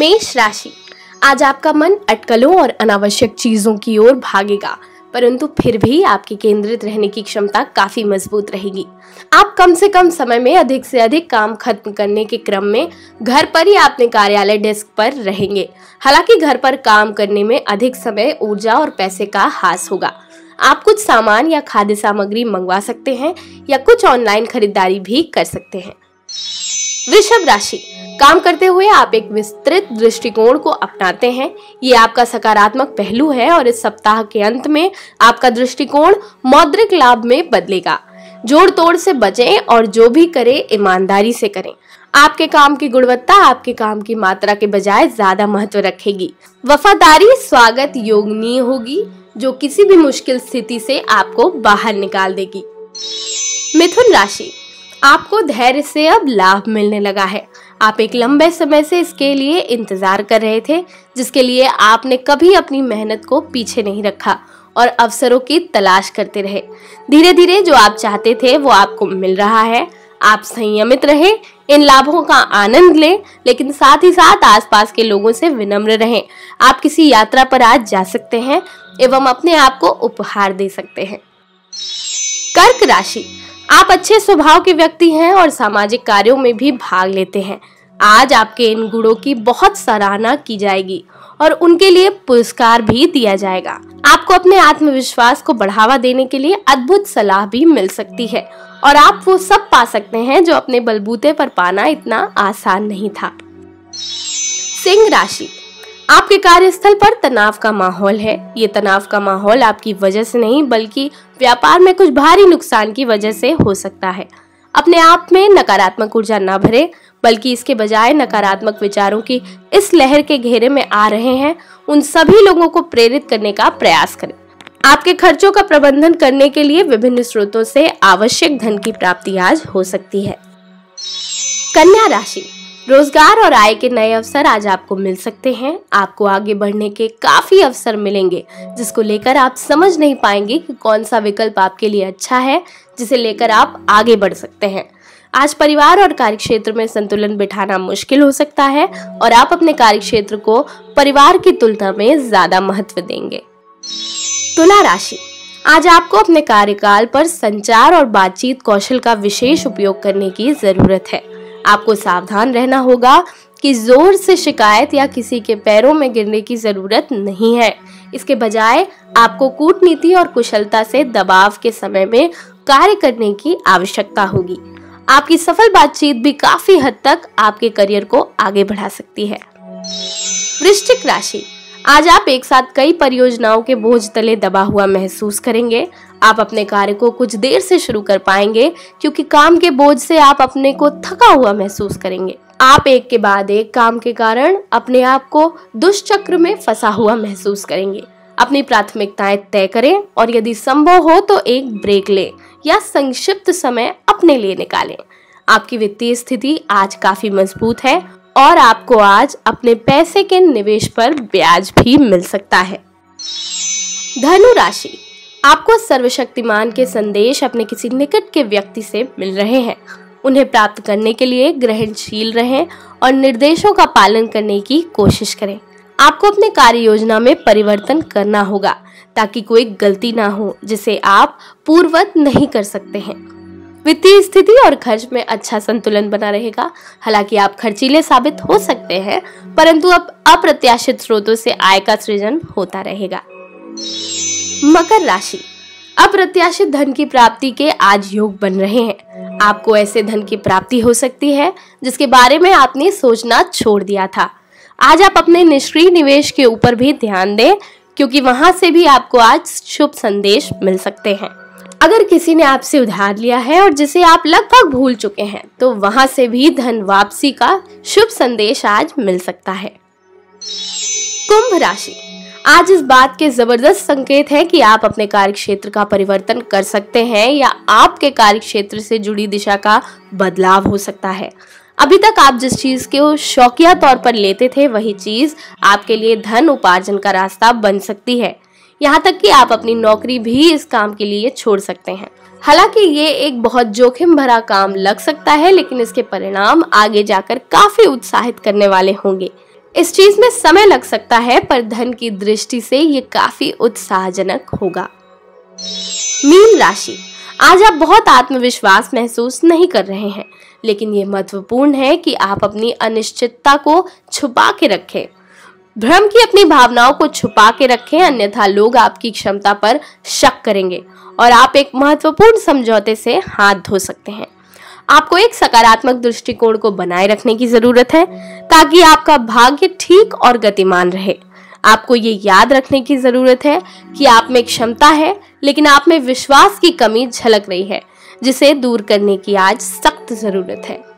मेष राशि, आज आपका मन अटकलों और अनावश्यक चीजों की ओर भागेगा, परंतु फिर भी आपकी केंद्रित रहने की क्षमता काफी मजबूत रहेगी। आप कम से कम समय में अधिक से अधिक काम खत्म करने के क्रम में घर पर या अपने कार्यालय डेस्क पर रहेंगे। हालांकि घर पर काम करने में अधिक समय, ऊर्जा और पैसे का हास होगा। आप कुछ सामान या खाद्य सामग्री मंगवा सकते हैं या कुछ ऑनलाइन खरीदारी भी कर सकते हैं। वृषभ राशि, काम करते हुए आप एक विस्तृत दृष्टिकोण को अपनाते हैं। ये आपका सकारात्मक पहलू है और इस सप्ताह के अंत में आपका दृष्टिकोण मौद्रिक लाभ में बदलेगा। जोड़ तोड़ से बचें और जो भी करें ईमानदारी से करें। आपके काम की गुणवत्ता आपके काम की मात्रा के बजाय ज्यादा महत्व रखेगी। वफादारी स्वागत योग्य होगी, जो किसी भी मुश्किल स्थिति से आपको बाहर निकाल देगी। मिथुन राशि, आपको धैर्य से अब लाभ मिलने लगा है। आप एक लंबे समय से इसके लिए इंतजार कर रहे थे, जिसके लिए आपने कभी अपनी मेहनत को पीछे नहीं रखा और अवसरों की तलाश करते रहे। धीरे धीरे जो आप चाहते थे वो आपको मिल रहा है। आप संयमित रहे, इन लाभों का आनंद लें, लेकिन साथ ही साथ आसपास के लोगों से विनम्र रहें। आप किसी यात्रा पर आज जा सकते हैं एवं अपने आप को उपहार दे सकते हैं। कर्क राशि, आप अच्छे स्वभाव के व्यक्ति हैं और सामाजिक कार्यों में भी भाग लेते हैं। आज आपके इन गुणों की बहुत सराहना की जाएगी और उनके लिए पुरस्कार भी दिया जाएगा। आपको अपने आत्मविश्वास को बढ़ावा देने के लिए अद्भुत सलाह भी मिल सकती है और आप वो सब पा सकते हैं जो अपने बलबूते पर पाना इतना आसान नहीं था। सिंह राशि, आपके कार्यस्थल पर तनाव का माहौल है। ये तनाव का माहौल आपकी वजह से नहीं बल्कि व्यापार में कुछ भारी नुकसान की वजह से हो सकता है। अपने आप में नकारात्मक ऊर्जा न भरे, बल्कि इसके बजाय नकारात्मक विचारों की इस लहर के घेरे में आ रहे हैं उन सभी लोगों को प्रेरित करने का प्रयास करें। आपके खर्चों का प्रबंधन करने के लिए विभिन्न स्रोतों से आवश्यक धन की प्राप्ति आज हो सकती है। कन्या राशि, रोजगार और आय के नए अवसर आज आपको मिल सकते हैं। आपको आगे बढ़ने के काफी अवसर मिलेंगे, जिसको लेकर आप समझ नहीं पाएंगे कि कौन सा विकल्प आपके लिए अच्छा है, जिसे लेकर आप आगे बढ़ सकते हैं। आज परिवार और कार्यक्षेत्र में संतुलन बिठाना मुश्किल हो सकता है और आप अपने कार्यक्षेत्र को परिवार की तुलना में ज्यादा महत्व देंगे। तुला राशि, आज आपको अपने कार्यकाल पर संचार और बातचीत कौशल का विशेष उपयोग करने की जरूरत है। आपको सावधान रहना होगा कि जोर से शिकायत या किसी के पैरों में गिरने की जरूरत नहीं है। इसके बजाय आपको कूटनीति और कुशलता से दबाव के समय में कार्य करने की आवश्यकता होगी। आपकी सफल बातचीत भी काफी हद तक आपके करियर को आगे बढ़ा सकती है। वृश्चिक राशि, आज आप एक साथ कई परियोजनाओं के बोझ तले दबा हुआ महसूस करेंगे। आप अपने कार्य को कुछ देर से शुरू कर पाएंगे क्योंकि काम के बोझ से आप अपने को थका हुआ महसूस करेंगे। आप एक के बाद एक काम के कारण अपने आप को दुष्चक्र में फंसा हुआ महसूस करेंगे। अपनी प्राथमिकताएं तय करें और यदि संभव हो तो एक ब्रेक लें या संक्षिप्त समय अपने लिए निकालें। आपकी वित्तीय स्थिति आज काफी मजबूत है और आपको आज अपने पैसे के निवेश पर ब्याज भी मिल सकता है। धनु राशि, आपको सर्वशक्तिमान के संदेश अपने किसी निकट के व्यक्ति से मिल रहे हैं। उन्हें प्राप्त करने के लिए ग्रहणशील रहें और निर्देशों का पालन करने की कोशिश करें। आपको अपने कार्य योजना में परिवर्तन करना होगा ताकि कोई गलती ना हो जिसे आप पूर्ववत नहीं कर सकते हैं। वित्तीय स्थिति और खर्च में अच्छा संतुलन बना रहेगा। हालांकि आप खर्चीले साबित हो सकते हैं, परंतु अब अप्रत्याशित स्रोतों से आय का सृजन होता रहेगा। मकर राशि, अप्रत्याशित धन की प्राप्ति के आज योग बन रहे हैं। आपको ऐसे धन की प्राप्ति हो सकती है जिसके बारे में आपने सोचना छोड़ दिया था। आज आप अपने निष्क्रिय निवेश के ऊपर भी ध्यान दें क्योंकि वहां से भी आपको आज शुभ संदेश मिल सकते हैं। अगर किसी ने आपसे उधार लिया है और जिसे आप लगभग भूल चुके हैं तो वहां से भी धन वापसी का शुभ संदेश आज मिल सकता है। कुंभ राशि, आज इस बात के जबरदस्त संकेत है कि आप अपने कार्यक्षेत्र का परिवर्तन कर सकते हैं या आपके कार्यक्षेत्र से जुड़ी दिशा का बदलाव हो सकता है। अभी तक आप जिस चीज को शौकिया तौर पर लेते थे वही चीज आपके लिए धन उपार्जन का रास्ता बन सकती है। यहाँ तक कि आप अपनी नौकरी भी इस काम के लिए छोड़ सकते हैं। हालांकि ये एक बहुत जोखिम भरा काम लग सकता है, लेकिन इसके परिणाम आगे जाकर काफी उत्साहित करने वाले होंगे। इस चीज में समय लग सकता है, पर धन की दृष्टि से ये काफी उत्साहजनक होगा। मीन राशि, आज आप बहुत आत्मविश्वास महसूस नहीं कर रहे हैं, लेकिन ये महत्वपूर्ण है कि आप अपनी अनिश्चितता को छुपा के रखें। भ्रम की अपनी भावनाओं को छुपा के रखें, अन्यथा लोग आपकी क्षमता पर शक करेंगे और आप एक महत्वपूर्ण समझौते से हाथ धो सकते हैं। आपको एक सकारात्मक दृष्टिकोण को बनाए रखने की जरूरत है ताकि आपका भाग्य ठीक और गतिमान रहे। आपको ये याद रखने की जरूरत है कि आप में क्षमता है, लेकिन आप में विश्वास की कमी झलक रही है, जिसे दूर करने की आज सख्त जरूरत है।